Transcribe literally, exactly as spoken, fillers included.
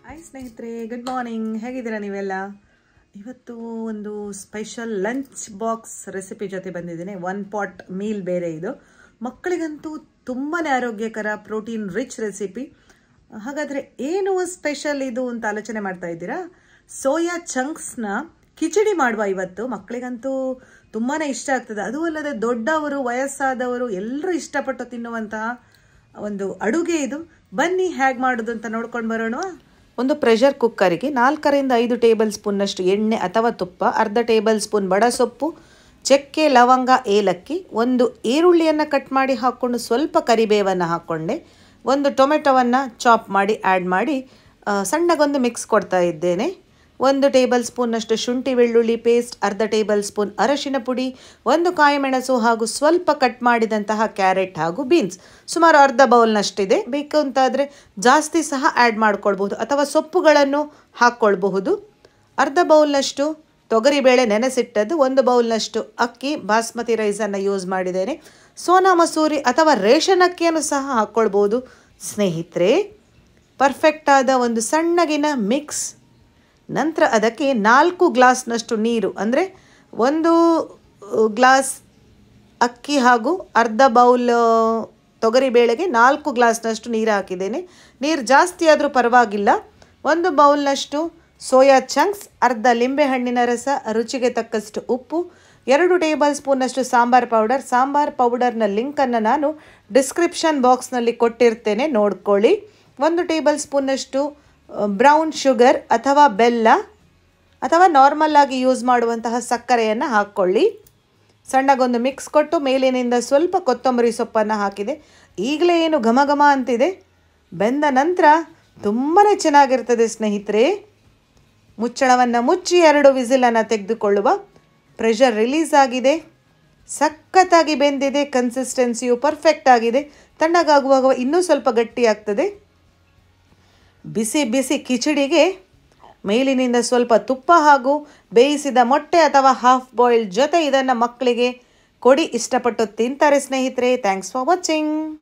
Hi ಸ್ನೇಹಿತರೆ, good morning. ಹೇಗಿದ್ದೀರಾ ನೀವೆಲ್ಲ? ಇವತ್ತು ಒಂದು ಸ್ಪೆಷಲ್ ಲಂಚ್ ಬಾಕ್ಸ್ ರೆಸಿಪಿ ಜೊತೆ ಬಂದಿದ್ದೀನಿ. ಒನ್ ಪಾಟ್ ಮೀಲ್ ಬೇರೆ ಇದು. ಮಕ್ಕಳಿಗಂತೂ ತುಂಬಾ ಆರೋಗ್ಯಕರ ಪ್ರೋಟೀನ್ ರಿಚ್ ರೆಸಿಪಿ. ಹಾಗಾದರೆ ಏನು ಸ್ಪೆಷಲ್ ಇದು ಅಂತ ಆಲೋಚನೆ ಮಾಡ್ತಾ ಇದ್ದೀರಾ? ಸೋಯಾ ಚಂಕ್ಸ್ನ ಕಿಚಡಿ ಮಾಡುವ ಇವತ್ತು. ಮಕ್ಕಳಿಗಂತೂ ತುಂಬಾ ಇಷ್ಟ ಆಗ್ತದೆ. ಅದು ಅಲ್ಲದೆ ದೊಡ್ಡವರು, ವಯಸ್ಸಾದವರು ಎಲ್ಲರೂ ಇಷ್ಟಪಟ್ಟು ತಿನ್ನುವಂತಹ ಒಂದು ಅಡುಗೆ ಇದು. ಬನ್ನಿ ಹೇಗೆ ಮಾಡೋದು ಅಂತ ನೋಡ್ಕೊಂಡು ಬರೋಣ. ಒಂದು ಪ್ರೆಷರ್ ಕುಕ್ಕರಿಗೆ ನಾಲ್ಕರಿಂದ ಐದು ಟೇಬಲ್ ಸ್ಪೂನ್ನಷ್ಟು ಎಣ್ಣೆ ಅಥವಾ ತುಪ್ಪ, ಅರ್ಧ ಟೇಬಲ್ ಸ್ಪೂನ್ ಬಡಸೊಪ್ಪು, ಚಕ್ಕೆ, ಲವಂಗ, ಏಲಕ್ಕಿ, ಒಂದು ಈರುಳ್ಳಿಯನ್ನು ಕಟ್ ಮಾಡಿ ಹಾಕ್ಕೊಂಡು ಸ್ವಲ್ಪ ಕರಿಬೇವನ್ನು ಹಾಕ್ಕೊಂಡೆ, ಒಂದು ಟೊಮೆಟೊವನ್ನು ಚಾಪ್ ಮಾಡಿ ಆ್ಯಡ್ ಮಾಡಿ ಸಣ್ಣಗೊಂದು ಮಿಕ್ಸ್ ಕೊಡ್ತಾ ಇದ್ದೇನೆ. ಒಂದು ಟೇಬಲ್ ಸ್ಪೂನ್ನಷ್ಟು ಶುಂಠಿ ಬೆಳ್ಳುಳ್ಳಿ ಪೇಸ್ಟ್, ಅರ್ಧ ಟೇಬಲ್ ಸ್ಪೂನ್ ಅರಶಿನ ಪುಡಿ, ಒಂದು ಕಾಯಿಮೆಣಸು ಹಾಗೂ ಸ್ವಲ್ಪ ಕಟ್ ಮಾಡಿದಂತಹ ಕ್ಯಾರೆಟ್ ಹಾಗೂ ಬೀನ್ಸ್ ಸುಮಾರು ಅರ್ಧ ಬೌಲ್ನಷ್ಟಿದೆ. ಬೇಕು ಅಂತಾದರೆ ಜಾಸ್ತಿ ಸಹ ಆ್ಯಡ್ ಮಾಡ್ಕೊಳ್ಬಹುದು ಅಥವಾ ಸೊಪ್ಪುಗಳನ್ನು ಹಾಕ್ಕೊಳ್ಬಹುದು. ಅರ್ಧ ಬೌಲ್ನಷ್ಟು ತೊಗರಿಬೇಳೆ ನೆನೆಸಿಟ್ಟದ್ದು, ಒಂದು ಬೌಲ್ನಷ್ಟು ಅಕ್ಕಿ ಬಾಸ್ಮತಿ ರೈಸನ್ನು ಯೂಸ್ ಮಾಡಿದ್ದೇನೆ. ಸೋನಾ ಮಸೂರಿ ಅಥವಾ ರೇಷನ್ ಅಕ್ಕಿಯನ್ನು ಸಹ ಹಾಕ್ಕೊಳ್ಬೋದು. ಸ್ನೇಹಿತರೆ, ಪರ್ಫೆಕ್ಟಾದ ಒಂದು ಸಣ್ಣಗಿನ ಮಿಕ್ಸ್. ನಂತರ ಅದಕ್ಕೆ ನಾಲ್ಕು ಗ್ಲಾಸ್ನಷ್ಟು ನೀರು, ಅಂದರೆ ಒಂದು ಗ್ಲಾಸ್ ಅಕ್ಕಿ ಹಾಗೂ ಅರ್ಧ ಬೌಲ್ ತೊಗರಿಬೇಳೆಗೆ ನಾಲ್ಕು ಗ್ಲಾಸ್ನಷ್ಟು ನೀರು ಹಾಕಿದ್ದೇನೆ. ನೀರು ಜಾಸ್ತಿ ಆದರೂ ಪರವಾಗಿಲ್ಲ. ಒಂದು ಬೌಲ್ನಷ್ಟು ಸೋಯಾ ಚಂಕ್ಸ್, ಅರ್ಧ ಲಿಂಬೆಹಣ್ಣಿನ ರಸ, ರುಚಿಗೆ ತಕ್ಕಷ್ಟು ಉಪ್ಪು, ಎರಡು ಟೇಬಲ್ ಸ್ಪೂನ್ನಷ್ಟು ಸಾಂಬಾರ್ ಪೌಡರ್. ಸಾಂಬಾರ್ ಪೌಡರ್ನ ಲಿಂಕನ್ನು ನಾನು ಡಿಸ್ಕ್ರಿಪ್ಷನ್ ಬಾಕ್ಸ್ನಲ್ಲಿ ಕೊಟ್ಟಿರ್ತೇನೆ, ನೋಡ್ಕೊಳ್ಳಿ. ಒಂದು ಟೇಬಲ್ ಸ್ಪೂನ್ನಷ್ಟು ಬ್ರೌನ್ ಶುಗರ್ ಅಥವಾ ಬೆಲ್ಲ ಅಥವಾ ನಾರ್ಮಲ್ ಆಗಿ ಯೂಸ್ ಮಾಡುವಂತಹ ಸಕ್ಕರೆಯನ್ನು ಹಾಕ್ಕೊಳ್ಳಿ. ಸಣ್ಣಗೊಂದು ಮಿಕ್ಸ್ ಕೊಟ್ಟು ಮೇಲಿನಿಂದ ಸ್ವಲ್ಪ ಕೊತ್ತಂಬರಿ ಸೊಪ್ಪನ್ನು ಹಾಕಿದೆ. ಈಗಲೇ ಏನು ಘಮ ಘಮ ಅಂತಿದೆ. ಬೆಂದ ನಂತರ ತುಂಬಾ ಚೆನ್ನಾಗಿರ್ತದೆ ಸ್ನೇಹಿತರೆ. ಮುಚ್ಚಳವನ್ನು ಮುಚ್ಚಿ ಎರಡು ವಿಸಿಲನ್ನು ತೆಗೆದುಕೊಳ್ಳುವ. ಪ್ರೆಷರ್ ರಿಲೀಸ್ ಆಗಿದೆ, ಸಖತ್ತಾಗಿ ಬೆಂದಿದೆ. ಕನ್ಸಿಸ್ಟೆನ್ಸಿಯು ಪರ್ಫೆಕ್ಟ್ ಆಗಿದೆ. ತಣ್ಣಗಾಗುವಾಗ ಇನ್ನೂ ಸ್ವಲ್ಪ ಗಟ್ಟಿಯಾಗ್ತದೆ. ಬಿಸಿ ಬಿಸಿ ಕಿಚಡಿಗೆ ಮೇಲಿನಿಂದ ಸ್ವಲ್ಪ ತುಪ್ಪ ಹಾಗೂ ಬೇಯಿಸಿದ ಮೊಟ್ಟೆ ಅಥವಾ ಹಾಫ್ ಬಾಯ್ಲ್ಡ್ ಜೊತೆ ಇದನ್ನು ಮಕ್ಕಳಿಗೆ ಕೊಡಿ. ಇಷ್ಟಪಟ್ಟು ತಿಂತಾರೆ ಸ್ನೇಹಿತರೆ. Thanks for watching.